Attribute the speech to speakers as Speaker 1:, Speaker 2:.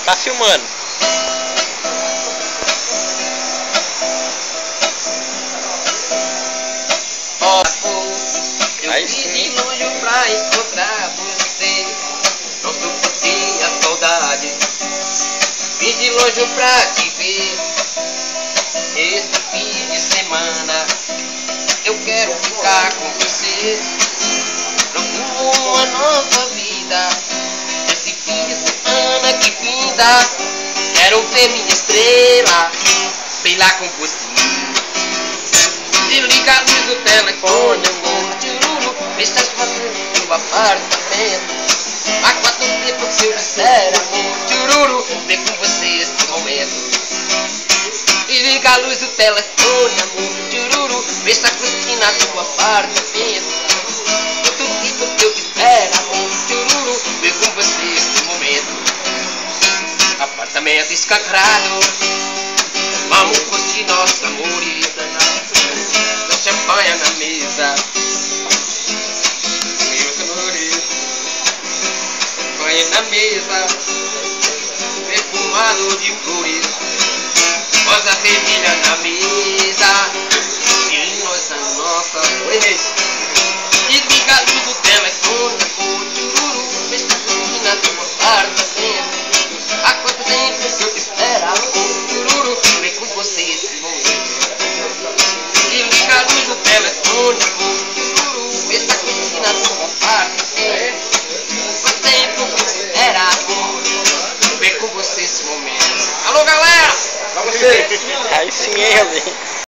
Speaker 1: Tá filmando.
Speaker 2: Eu vim de longe pra encontrar você. Não suportei a saudade. Vim de longe pra te ver. Esse fim de semana eu quero ficar com você. Procuro uma nova vida. Esse fim de semana que finda, quero ver minha estrela brilhar com você. E liga a luz do telefone, amor, tchururu, está fazendo no apartamento. Há quanto tempo que eu disser, amor, tchururu, ver com você esse momento. E liga a luz do telefone, amor, tchururu, está curtindo no apartamento. Quanto tempo que eu espero, amor, tchururu, ver com você esse momento. Apartamento escancarado, vamos curtir nosso amor. Champanhe na mesa, meus amores, champanhe na mesa, perfumado de flores, rosa vermelha na mesa, e nós a nossa vez. E liga a luz do telefone, o tchururu, está curtindo no apartamento. Há quanto tempo que eu te espero, o tchururu, vem com você esse momento. E liga a luz do telefone, o tchururu, está curtindo no apartamento. Quanto tempo que eu te espero, vem com você esse momento. Alô, galera!
Speaker 1: Aí sim, hein,